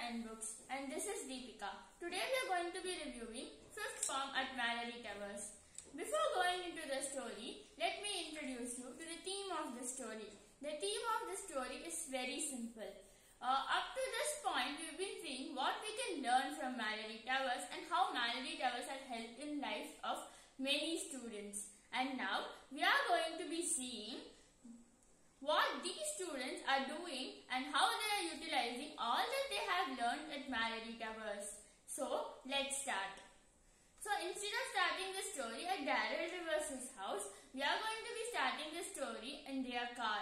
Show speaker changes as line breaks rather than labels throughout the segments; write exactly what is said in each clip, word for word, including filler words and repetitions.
and Books, and this is Deepika. Today we are going to be reviewing fifth Form at Mallory Towers. Before going into the story, let me introduce you to the theme of the story. The theme of the story is very simple. Uh, up to this point, we've been seeing what we can learn from Mallory Towers and how Mallory Towers has helped in life of many students. And now we are going to be seeing what these students are doing and how they are utilizing all that they have learned at Mallory Towers. So, let's start. So, instead of starting the story at Daryl Rivers' house, we are going to be starting the story in their car.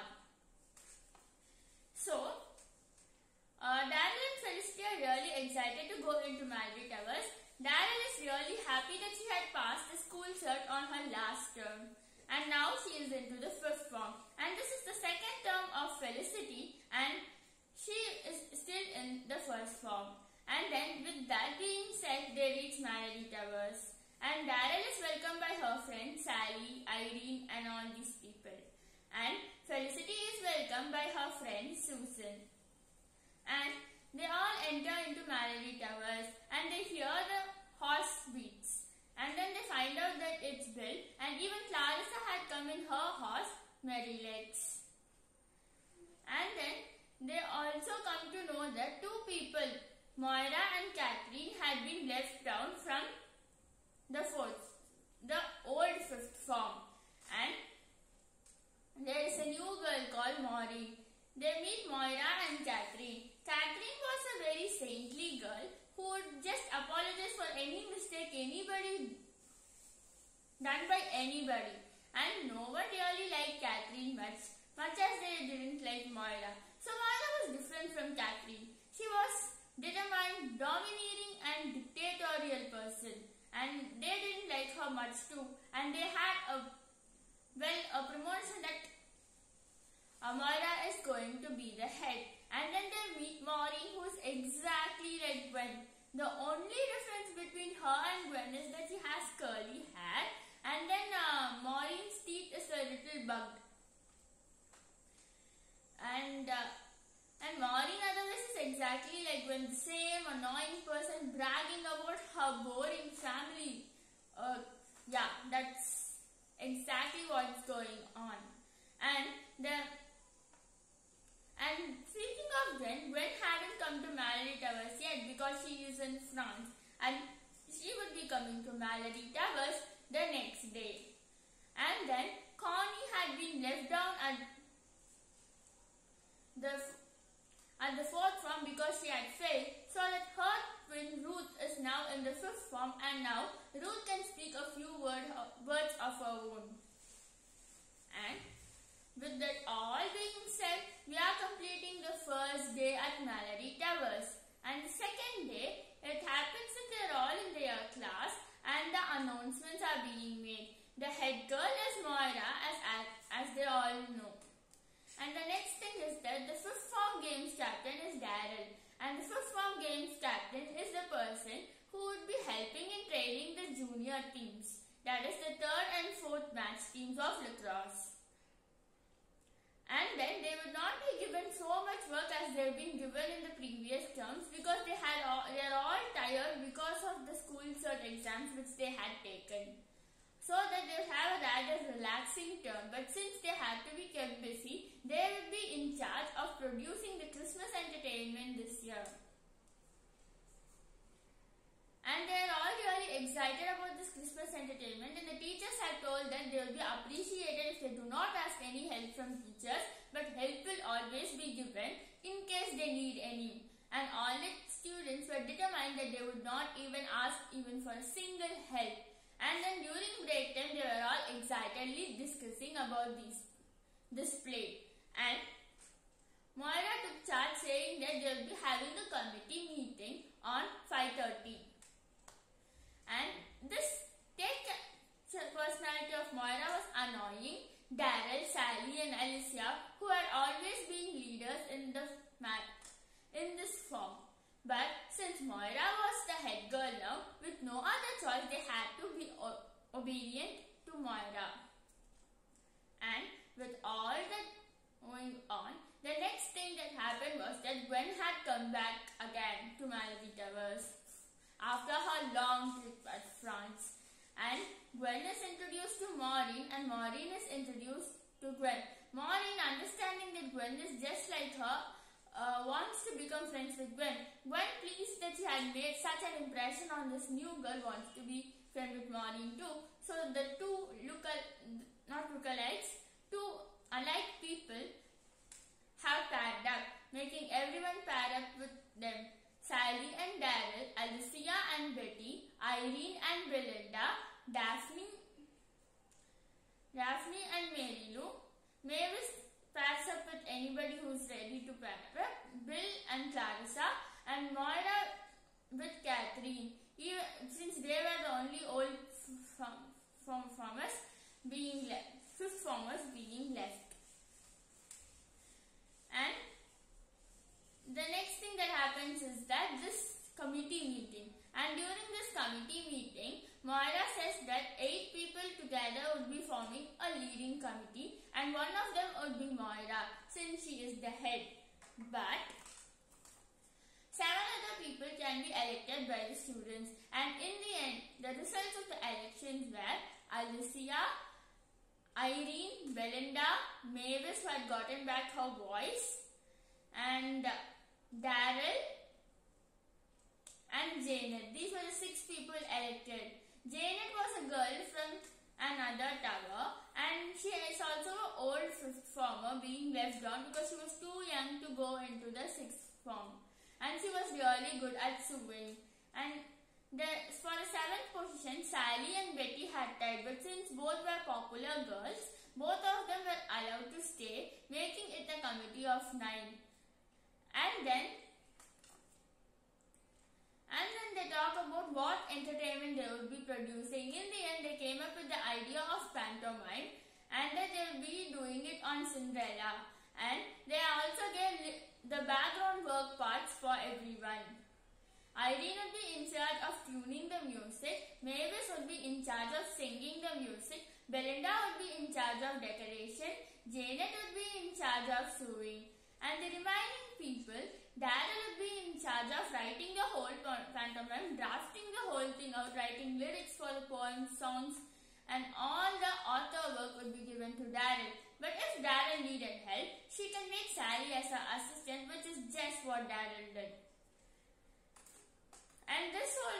So, uh, Daryl and Felicity are really excited to go into Mallory Towers. Daryl is really happy that she had passed the school cert on her last term. And now she is into the fifth form. And this is the second term of Felicity, and she is still in the first form. And then with that being said, they reach Mallory Towers. And Daryl is welcomed by her friend Sally, Irene and all these people. And Felicity is welcomed by her friend Susan. And they all enter into Mallory Towers and they hear the horse beats. And then they find out that it's Bill, and even Clarissa had come in her horse, Merrylegs. And then they also come to know that two people, Moira and Catherine, had been left down from the fourth, the old fifth form. And there is a new girl called Maureen. They meet Moira and Catherine. Catherine was a very saintly girl who would just apologize for any mistake anybody done by anybody. And no one really liked Catherine much, much as they didn't like Moira. So Moira was different from Catherine. She was determined, domineering and dictatorial person. And they didn't like her much too. And they had a, well, a promotion that Moira is going to be the head. And then they meet Maureen, who is exactly like Gwen. The only difference between her and Gwen is that she has curly hair, and then uh, Maureen's teeth is a little bugged. And uh, and Maureen otherwise is exactly like Gwen, the same annoying person bragging about her boring family. Uh, yeah, that's exactly what's going on. And the And speaking of Gwen, Gwen hadn't come to Mallory Towers yet because she is in France, and she would be coming to Mallory Towers the next day. And then Connie had been left down at the at the fourth form because she had failed, so that her twin Ruth is now in the fifth form, and now Ruth can speak a few word, words of her own. And with that all being said, we are completing the first day at Mallory Towers. And the second day, it happens that they are all in their class and the announcements are being made. The head girl is Moira, as, as, as they all know. And the next thing is that the fifth form games captain is Daryl. And the fifth form games captain is the person who would be helping in training the junior teams. That is the third and fourth match teams of lacrosse. And then they would not be given so much work as they have been given in the previous terms because they had all, they are all tired because of the school cert exams which they had taken. So that they have a rather relaxing term, but since they had to be kept busy, they will be in charge of producing the Christmas entertainment this year. And they are all really excited about this Christmas entertainment, and the teachers have told that they will be appreciated if they do not ask any help from teachers, but help will always be given in case they need any. And all the students were determined that they would not even ask even for a single help. And then during break time, they were all excitedly discussing about this, this play. And Moira took charge, saying that they will be having a committee meeting on five thirty. And this take personality of Moira was annoying Daryl, Sally and Alicia, who had always been leaders in the in this form. But since Moira was the head girl now, with no other choice, they had to be obedient to Moira. And with all that going on, the next thing that happened was that Gwen had come back again to long trip at France. And Gwen is introduced to Maureen and Maureen is introduced to Gwen. Maureen, understanding that Gwen is just like her, uh, wants to become friends with Gwen. Gwen, pleased that she had made such an impression on this new girl, wants to be friends with Maureen too. So the two look not lookalikes, two alike people have paired up, making everyone pair up with them. Sally and Daryl, Alicia and Betty, Irene and Belinda, Daphne, Daphne and Mary Lou. Mavis pairs up with anybody who's ready to pair up. Bill and Clarissa, and Moira with Catherine. Even, since they were the only old from from farmers being left, fifth farmers being left. And the next thing that happens is that this committee meeting, and during this committee meeting, Moira says that eight people together would be forming a leading committee, and one of them would be Moira, since she is the head. But seven other people can be elected by the students, and in the end, the results of the elections were Alicia, Irene, Belinda, Mavis, who had gotten back her voice, and Daryl and Janet. These were the six people elected. Janet was a girl from another tower, and she is also an old fifth former being left on because she was too young to go into the sixth form. And she was really good at sewing. And the, for the seventh position, Sally and Betty had tied, but since both were popular girls, both of them were allowed to stay, making it a committee of nine. And then, and then they talk about what entertainment they would be producing. In the end, they came up with the idea of pantomime, and that they will be doing it on Cinderella. And they also gave the background work parts for everyone. Irene would be in charge of tuning the music, Mavis would be in charge of singing the music, Belinda would be in charge of decoration, Janet would be in charge of sewing, and the remaining people, Daryl would be in charge of writing the whole pantomime, drafting the whole thing out, writing lyrics for the poems, songs, and all the author work would be given to Daryl. But if Daryl needed help, she can make Sally as her assistant, which is just what Daryl did. And this whole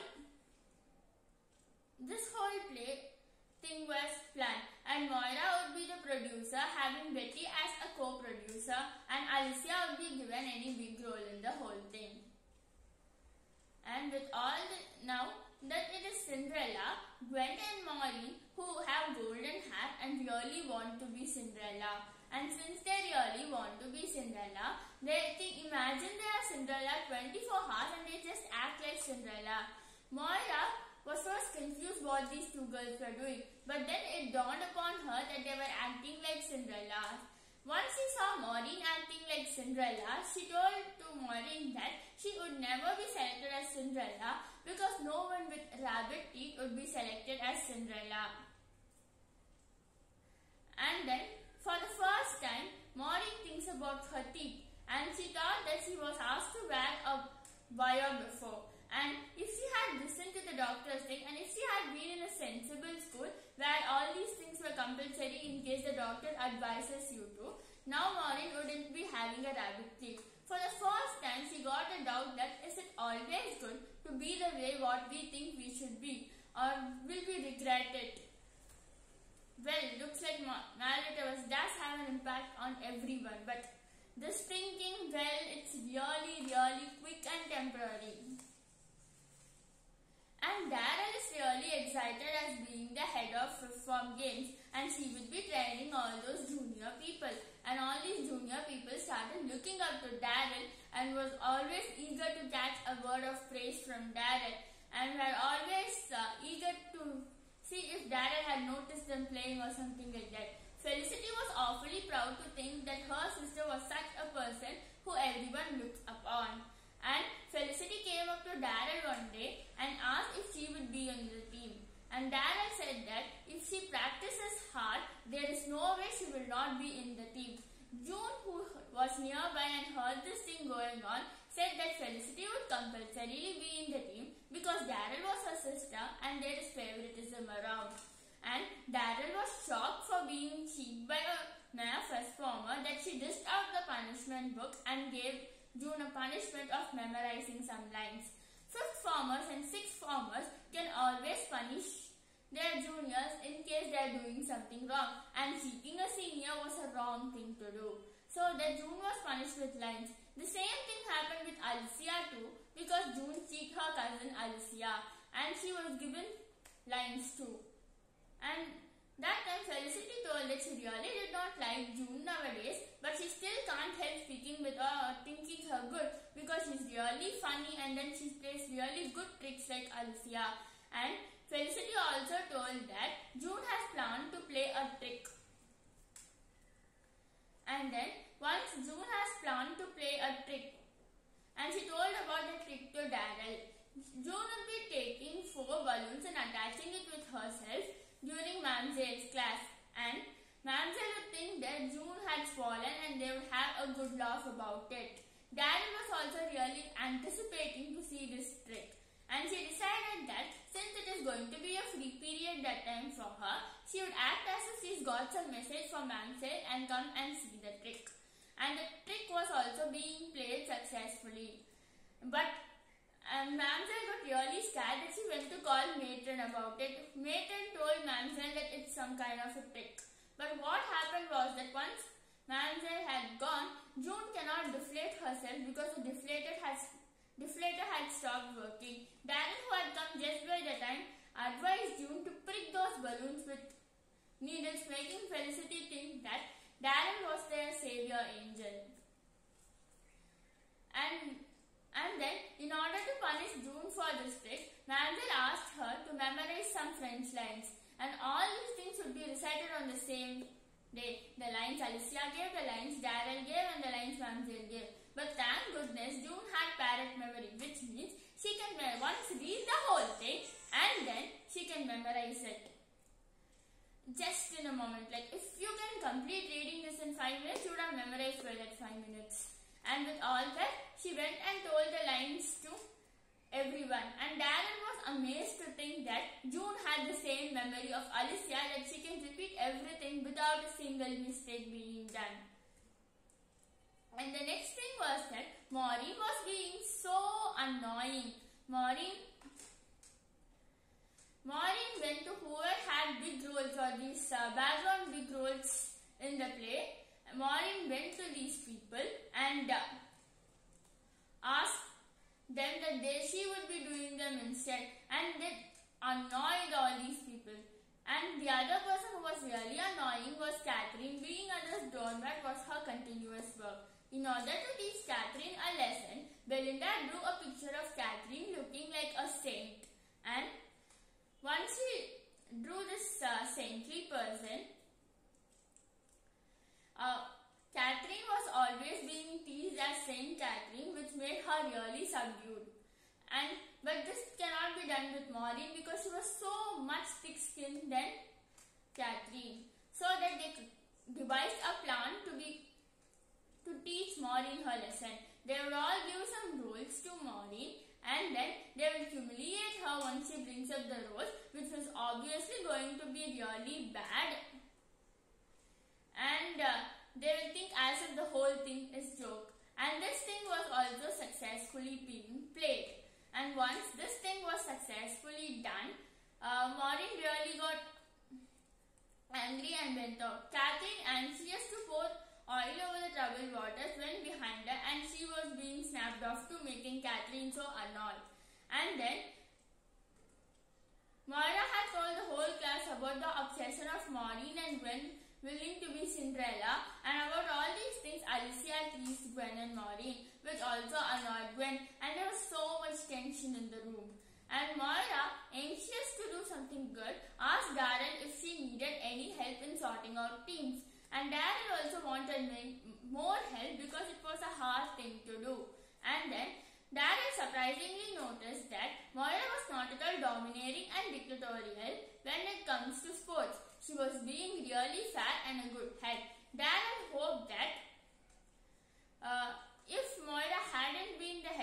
this whole play thing was planned, and Moira would be the producer, having Betty as a co-producer, and Alicia would be given any big role in the whole thing. And with all the, now that it is Cinderella, Gwen and Maureen, who have golden hair and really want to be Cinderella. And since they really want to be Cinderella, they think, imagine they are Cinderella twenty-four hours and they just act like Cinderella. Moira was first confused what these two girls were doing, but then it dawned upon her that they were acting like Cinderella. Once she saw Maureen acting like Cinderella, she told to Maureen that she would never be selected as Cinderella because no one with rabbit teeth would be selected as Cinderella. And then, for the first time, Maureen thinks about her teeth, and she thought that she was asked to wear a wire before. And if she had listened to the doctor's thing, and if she had been in a sensible school where all these things were compulsory in case the doctor advises you to, now Maureen wouldn't be having a rabbit teeth. For the first time, she got a doubt that is it always good to be the way what we think we should be, or will we regret it? Well, looks like married towers does have an impact on everyone, but this thinking, well, it's really, really quick and temporary. And Daryl is really excited as being the head of Fifth Form Games, and she will be training all those junior people. And all these junior people started looking up to Daryl and was always eager to catch a word of praise from Daryl, and were always uh, eager to see if Daryl had noticed them playing or something like that. Felicity was awfully proud to think that her sister was such a person who everyone looked upon. And Felicity came up to Daryl one day and asked if she would be on the team. And Daryl said that if she practices hard, there is no way she will not be in the team. June, who was nearby and heard this thing going on, said that Felicity would compulsorily be in the team because Daryl was her sister and there is favoritism around. And Daryl was shocked for being cheated by a Maya first former that she dished out the punishment book and gave June a punishment of memorizing some lines. Fifth formers and sixth formers can always punish their juniors in case they are doing something wrong, and cheating a senior was a wrong thing to do. So that June was punished with lines. The same thing happened with Alicia too, because June cheated her cousin Alicia and she was given lines too. And that time Felicity told that she really did not like June nowadays, but she still can't help speaking with her or thinking her good because she's really funny and then she plays really good tricks like Alicia. And Felicity also told that June has planned to play a trick. And then once June has planned to play a trick and she told about the trick to Daryl. June will be taking four balloons and attaching it with herself during Mamsel's class, and Mamsel would think that June had fallen and they would have a good laugh about it. Daryl was also really anticipating to see this trick, and she decided that since it is going to be a free period that time for her, she would act as if she's got some message from Mamsel and come and see the trick. And the trick was also being played successfully. But And Mamsel got really scared that she went to call Matron about it. Matron told Mamsel that it's some kind of a trick. But what happened was that once Mamsel had gone, June cannot deflate herself because the deflator has deflator had stopped working. Daryl, who had come just by the time, advised June to prick those balloons with needles, making Felicity think that Daryl was their savior angel. And And then, in order to punish June for this trick, Mamsel asked her to memorize some French lines. And all these things would be recited on the same day. The lines Alicia gave, the lines Daryl gave, and the lines Mamsel gave. But thank goodness, June had parrot memory, which means she can once read the whole thing and then she can memorize it. Just in a moment. Like, if you can complete reading this in five minutes, you would have memorized for that five minutes. And with all that, she went and told the lines to everyone. And Daryl was amazed to think that June had the same memory of Alicia, that she can repeat everything without a single mistake being done. And the next thing was that Maureen was being so annoying. Maureen, Maureen went to whoever had big roles or these uh, background big roles in the play. Maureen went to these people and uh, asked them that they, she would be doing them instead, and they annoyed all these people. And the other person who was really annoying was Catherine. Being others' doormat was her continuous work. In order to teach Catherine a lesson, Belinda drew a picture of Catherine looking like a saint. And once she drew this uh, saintly person, Uh, Catherine was always being teased as Saint Catherine, which made her really subdued. And but this cannot be done with Maureen because she was so much thick-skinned than Catherine. So that they devised a plan to be to teach Maureen her lesson. They would all give some roles to Maureen, and then they will humiliate her once she brings up the roles, which was obviously going to be really bad. And uh, they will think as if the whole thing is joke. And this thing was also successfully being played. And once this thing was successfully done, uh, Maureen really got angry and went out. Catherine, anxious to pour oil over the troubled waters, went behind her, and she was being snapped off to, making Catherine so annoyed. And then Moira had told the whole class about the obsession of Maureen and Gwen willing to be Cinderella, and about all these things Alicia teased Gwen and Maureen, which also annoyed Gwen, and there was so much tension in the room. And Moira, anxious to do something good, asked Daryl if she needed any help in sorting out teams. And Daryl also wanted more help because it was a hard thing to do. And then Daryl surprisingly noticed that Moira was not at all domineering and dictatorial when it comes to sports. She was being really fair and a good head. Daryl hoped that uh, if Moira hadn't been the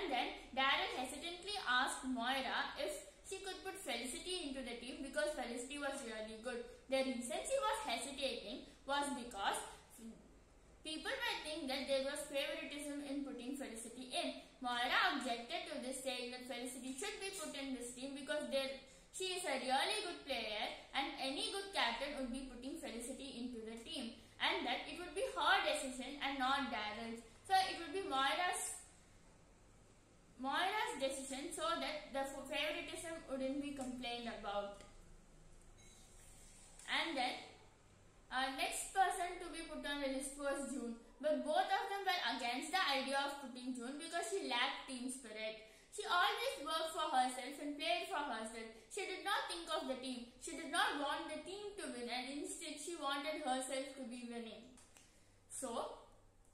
And then Daryl hesitantly asked Moira if she could put Felicity into the team because Felicity was really good. The reason she was hesitating was because people might think that there was favoritism in putting Felicity in. Moira objected to this, saying that Felicity should be put in this team because there, she is a really good player and any good captain would be putting Felicity into the team. And that it would be her decision and not Daryl's. So it would be Moira's Moira's decision so that the favoritism wouldn't be complained about. And then uh, next person to be put on the list was June. But both of them were against the idea of putting June because she lacked team spirit. She always worked for herself and played for herself. She did not think of the team. She did not want the team to win and instead she wanted herself to be winning. So,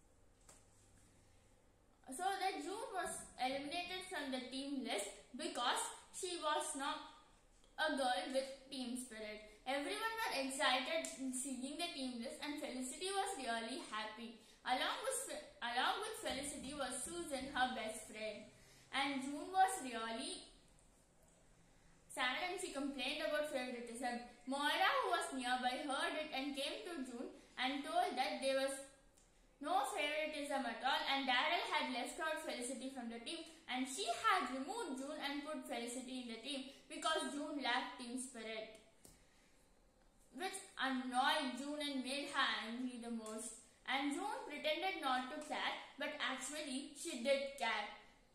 so that June was eliminated from the team list because she was not a girl with team spirit. Everyone was excited in seeing the team list and Felicity was really happy. Along with, along with Felicity was Susan, her best friend. And June was really sad and she complained about favoritism. Moira, who was nearby, heard it and came to June and told that there was no favoritism at all and Daryl had left out Felicity from the team and she had removed June and put Felicity in the team because June lacked team spirit, which annoyed June and made her angry the most. And June pretended not to care, but actually she did care.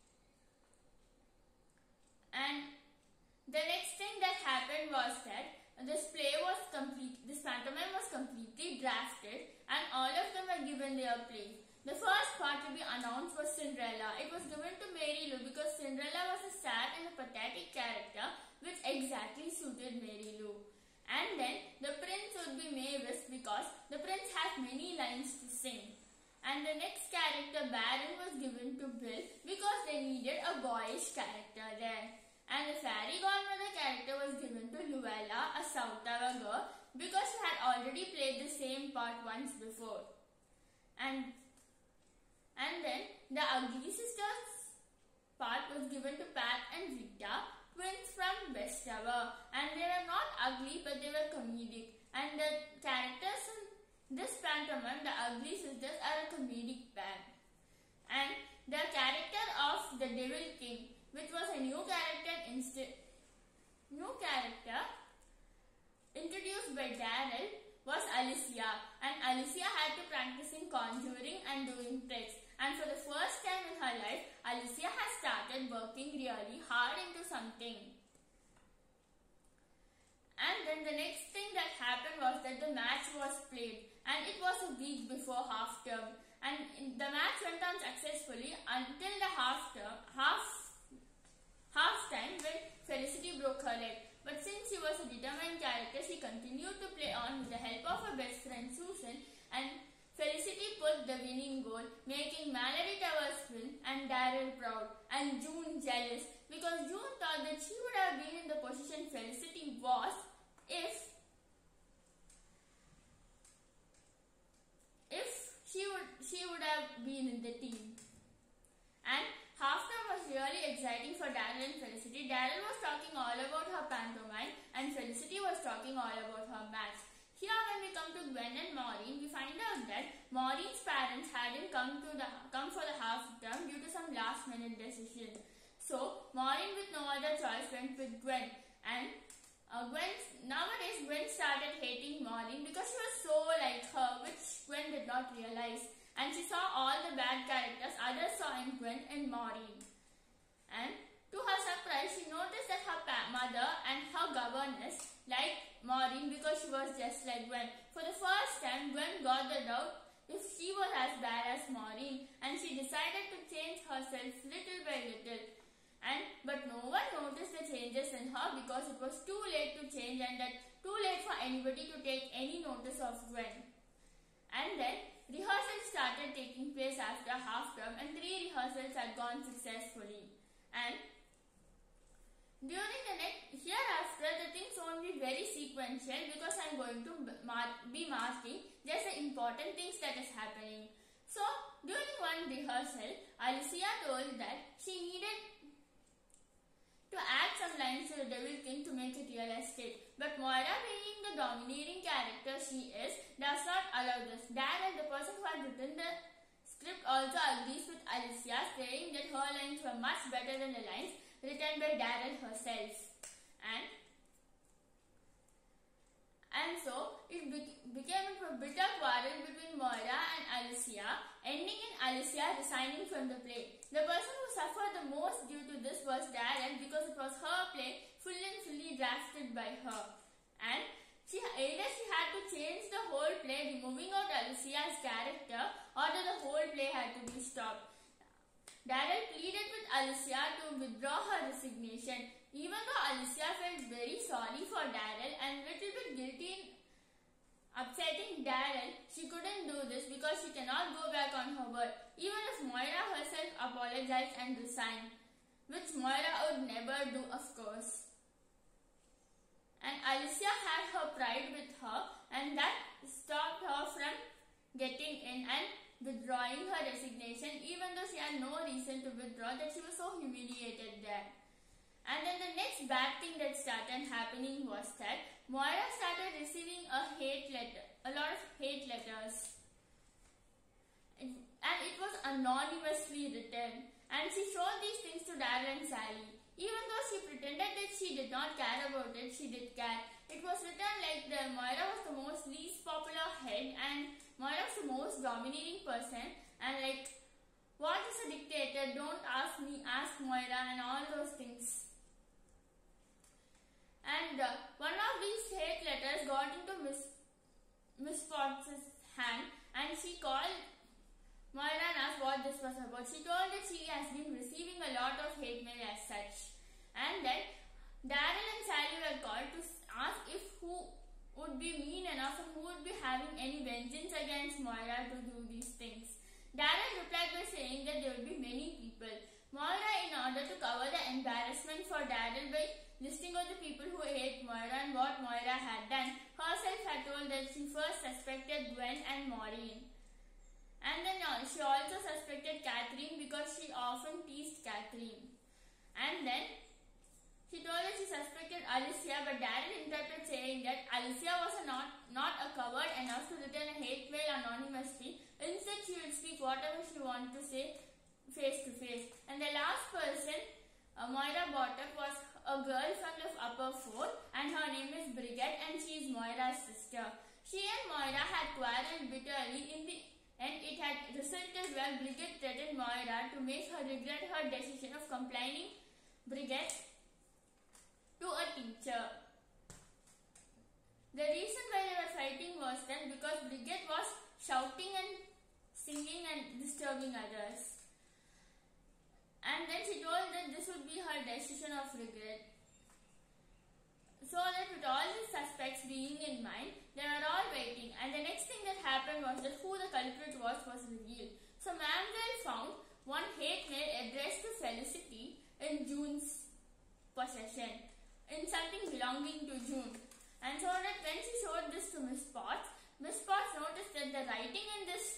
And the next thing that happened was that this play was complete, this pantomime was completely drafted and all of them were given their place. The first part to be announced was Cinderella. It was given to Mary Lou because Cinderella was a sad and a pathetic character which exactly suited Mary Lou. And then the prince would be Mavis because the prince has many lines to sing. And the next character, Baron, was given to Bill because they needed a boyish character there. And the fairy godmother character was given to Luella, a Sautava girl, because she had already played the same part once before. And, and then the ugly sisters part was given to Pat and Rita, twins from Westover. And they were not ugly but they were comedic. And the characters in this pantomime, the ugly sisters, are a comedic band. And the character of the Devil King, which was a new character instead new character introduced by Daryl, was Alicia, and Alicia had to practice in conjuring and doing tricks. And for the first time in her life, Alicia has started working really hard into something. And then the next thing that happened was that the match was played, and it was a week before half term. And the match went on successfully until the half term, half half time when Felicity broke her leg. But since she was a determined character, she continued to play on with the help of her best friend Susan, and Felicity put the winning goal, making Mallory Towers win and Daryl proud and June jealous because June thought that she would have been in the position Felicity was if if she would she would have been in the team. And halftime was really exciting for Daryl and Felicity. Daryl was talking all about her pantomime and Felicity was talking all about her match. Here when we come to Gwen and Maureen, we find out that Maureen's parents hadn't come to the come for the half term due to some last minute decision. So Maureen, with no other choice, went with Gwen. And uh, Gwen, nowadays Gwen started hating Maureen because she was so like her, which Gwen did not realize. And she saw all the bad characters others saw in Gwen and Maureen. And to her surprise, she noticed that her mother and her governess liked Maureen because she was just like Gwen. For the first time, Gwen got the doubt if she was as bad as Maureen, and she decided to change herself little by little. And but no one noticed the changes in her because it was too late to change and that too late for anybody to take any notice of Gwen. And then rehearsals started taking place after half term, and three rehearsals had gone successfully. And during the next hereafter, the things won't be very sequential because I'm going to mar be marking just the important things that is happening. So, during one rehearsal, Alicia told that she needed to add some lines to the Devil King to make it realistic. But Moira, being the dominating character she is, does not allow this. Daryl, the person who had written the script, also agrees with Alicia, saying that her lines were much better than the lines written by Daryl herself. And And so, it be became a bitter quarrel between Moira and Alicia, ending in Alicia resigning from the play. The person who suffered the most due to this was Daryl, because it was her play, full and fully drafted by her. And she either she had to change the whole play, removing out Alicia's character, or the whole play had to be stopped. Daryl pleaded with Alicia to withdraw her resignation. Even though Alicia felt very sorry for Daryl and little bit guilty in upsetting Daryl, she couldn't do this because she cannot go back on her word, even if Moira herself apologized and resigned, which Moira would never do, of course. And Alicia had her pride with her, and that stopped her from getting in and withdrawing her resignation, even though she had no reason to withdraw, that she was so humiliated there. And then the next bad thing that started happening was that Moira started receiving a hate letter, a lot of hate letters. And it was anonymously written. And she showed these things to Daryl and Sally. Even though she pretended that she did not care about it, she did care. It was written like the Moira was the most least popular head and Moira was the most dominating person. And like, what is a dictator? Don't ask me, ask Moira, and all those things. And uh, one of these hate letters got into Miss Miss Potts' hand, and she called Moira and asked what this was about. She told that she has been receiving a lot of hate mail as such. And then Daryl and Sally were called to ask if who would be mean enough and who would be having any vengeance against Moira to do these things. Daryl replied by saying that there would be many people. Moira, in order to cover the embarrassment for Daryl by listing out the people who hate Moira and what Moira had done, herself had told that she first suspected Gwen and Maureen. And then uh, she also suspected Catherine because she often teased Catherine. And then she told that she suspected Alicia, but Daryl interrupted saying that Alicia was a not, not a coward enough to return a hate mail anonymously. Instead, she would speak whatever she wanted to say face to face. And the last person uh, Moira brought up was a girl from the upper fourth, and her name is Bridget, and she is Moira's sister. She and Moira had quarreled bitterly in the end. It had resulted where Bridget threatened Moira to make her regret her decision of complaining Bridget to a teacher. The reason why they were fighting was that because Bridget was shouting and singing and disturbing others. And then she told that this would be her decision of regret. So that with all these suspects being in mind, they were all waiting. And the next thing that happened was that who the culprit was was revealed. So Mamselle found one hate mail addressed to Felicity in June's possession, in something belonging to June. And so that when she showed this to Miss Potts, Miss Potts noticed that the writing in this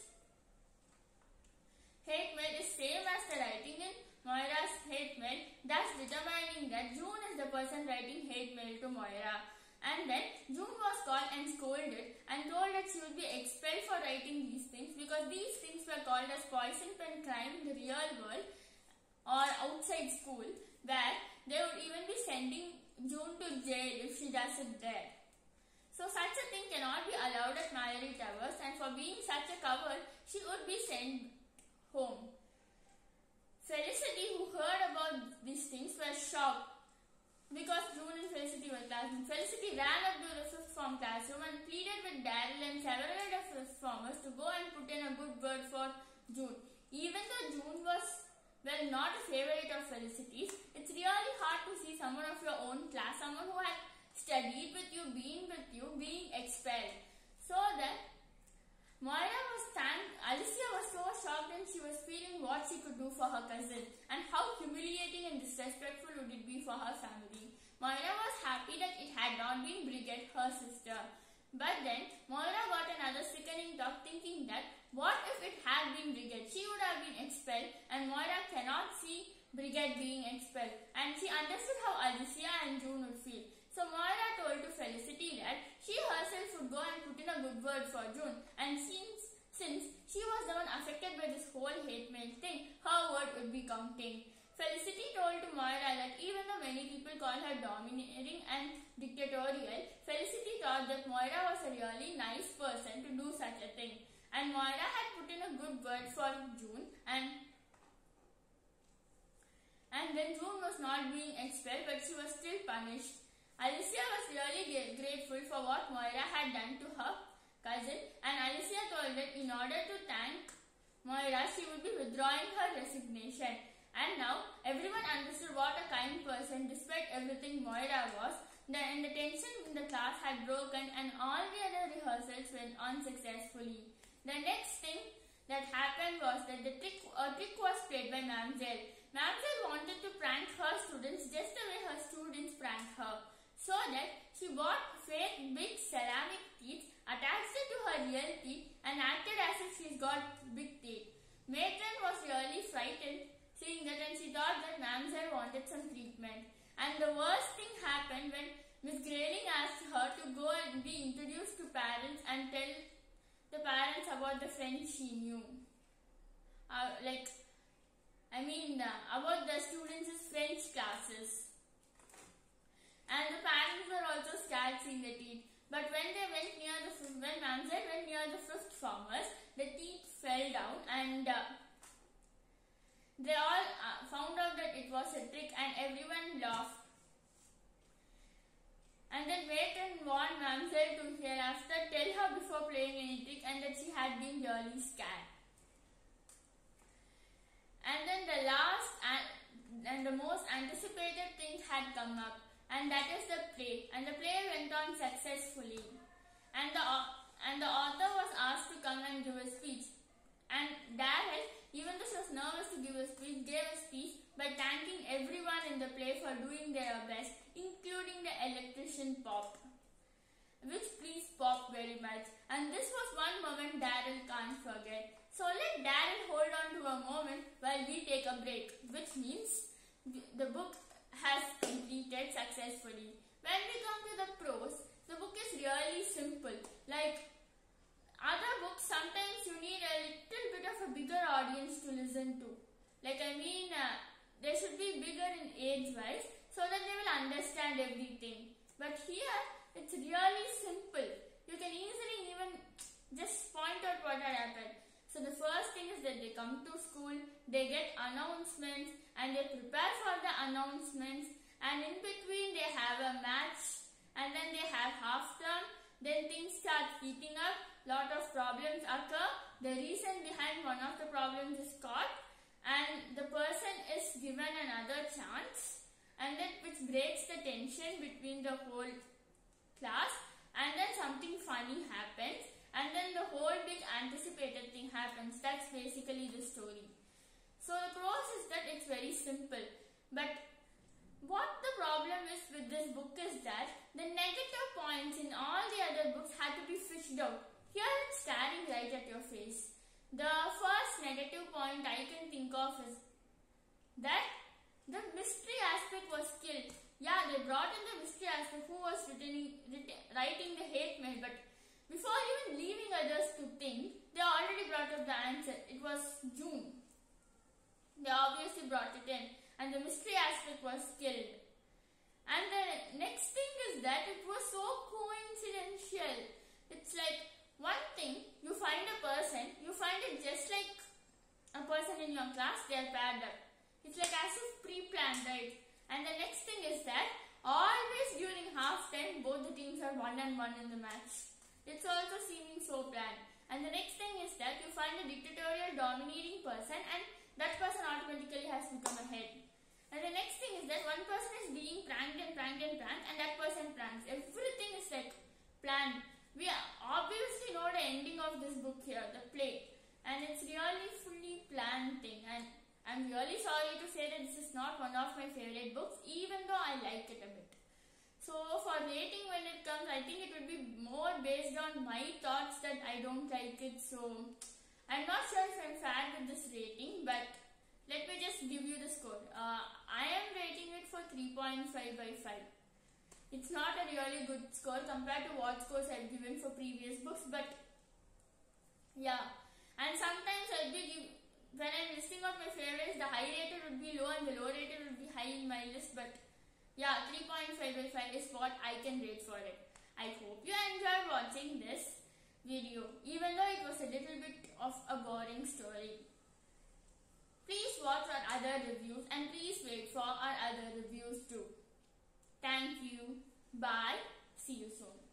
hate mail is same as the writing in Moira's hate mail, thus determining that June is the person writing hate mail to Moira. And then June was called and scolded and told that she would be expelled for writing these things because these things were called as poison pen crime in the real world or outside school, where they would even be sending June to jail if she does it there. So such a thing cannot be allowed at Mallory Towers, and for being such a coward, she would be sent home. Felicity, who heard about these things, was shocked because June and Felicity were classmates. Felicity ran up to the fifth form classroom and pleaded with Daryl and several other fifth formers to go and put in a good word for June. Even though June was, well, not a favorite of Felicity's, it's really hard to see someone of your own class, someone who had studied with you, been with you, being expelled. So that Moira was thanked. Alicia was so shocked and she was feeling what she could do for her cousin and how humiliating and disrespectful would it be for her family. Moira was happy that it had not been Bridget, her sister. But then Moira got another sickening thought, thinking that What if it had been Brigette? She would have been expelled, and Moira cannot see Brigette being expelled. And she understood how Alicia and June would feel. So Moira told to Felicity that she herself would go and put in a good word for June. And since, since she was the one affected by this whole hate mail thing, her word would be counting. Felicity told to Moira that even though many people call her domineering and dictatorial, Felicity thought that Moira was a really nice person to do such a thing. And Moira had put in a good word for June, and and then June was not being expelled, but she was still punished. Alicia was really grateful for what Moira had done to her cousin, and Alicia told that in order to thank Moira, she would be withdrawing her resignation. And now everyone understood what a kind person, despite everything Moira was. The, and the tension in the class had broken, and all the other rehearsals went on successfully. The next thing that happened was that the trick, a trick was played by Mamselle. Mamselle wanted to prank her students just the way her students pranked her. So that she bought fake big ceramic teeth, attached it to her real teeth, and acted as if she's got big teeth. Matron was really frightened seeing that, and she thought that Mamselle wanted some treatment. And the worst thing happened when Miss Grayling asked her to go and be introduced to parents and tell the parents about the friends she knew. Uh, like, I mean, uh, about the students' French classes. And the parents were also scared seeing the teeth. But when they went near the fifth, when Mamselle went near the fifth formers, the teeth fell down, and uh, they all uh, found out that it was a trick, and everyone laughed. And then Matron warned Mamselle to hereafter tell her before playing any trick, and that she had been really scared. And then the last and, and the most anticipated thing had come up, and that is the play. And the play went on successfully. And the, and the author was asked to come and give a speech. And Daryl, even though she was nervous to give a speech, gave a speech by thanking everyone in the play for doing their best, including the electrician Pop, which pleased Pop very much. And this was one moment Daryl can't forget. So let Daryl hold on to a moment while we take a break, which means the book has completed successfully. When we come to the prose, the book is really simple. Like other books, sometimes you need a little bit of a bigger audience to listen to. Like I mean, uh, they should be bigger in age-wise so that they will understand everything. But here, it's really simple. You can easily even just point out what had happened. So the first thing is that they come to school, they get announcements, and they prepare for the announcements, and in between they have a match, and then they have half term. Then things start heating up, lot of problems occur. The reason behind one of the problems is caught, and the person is given another chance, and that which breaks the tension between the whole class, and then something funny happens, and then the whole big anticipated thing happens. That's basically the story. So the prose is that it's very simple. But what the problem is with this book is that the negative points in all the other books had to be fished out. Here it's staring right at your face. The first negative point I can think of is that the mystery aspect was killed. Yeah, they brought in the mystery aspect, who was written, written, writing the hate mail, but before even leaving others to think, they already brought up the answer. It was June. They obviously brought it in, and the mystery aspect was killed. And the next thing is that it was so coincidental. It's like one thing, you find a person, you find it just like a person in your class, they are paired up. It's like as if pre-planned, right? And the next thing is that always during half time, both the teams are one and one in the match. It's also seeming so planned. And the next thing is that you find a dictatorial, dominating person, and that person automatically has become a head. And the next thing is that one person is being pranked and pranked and pranked, and that person pranks. Everything is like planned. We obviously know the ending of this book here, the play. And it's really fully planned thing. And I'm really sorry to say that this is not one of my favorite books, even though I like it a bit. So for rating when it comes, I think it would be more based on my thoughts that I don't like it. So I'm not sure if I'm fair with this rating, but let me just give you the score. Uh, I am rating it for three point five by five. It's not a really good score compared to what scores I've given for previous books, but yeah. And sometimes I'll be give, when I'm listing out my favorites, the high rated would be low and the low rated would be high in my list, but yeah, three point five by five is what I can rate for it. I hope you enjoyed watching this video, even though it was a little bit of a boring story. Please watch our other reviews and please wait for our other reviews too. Thank you. Bye. See you soon.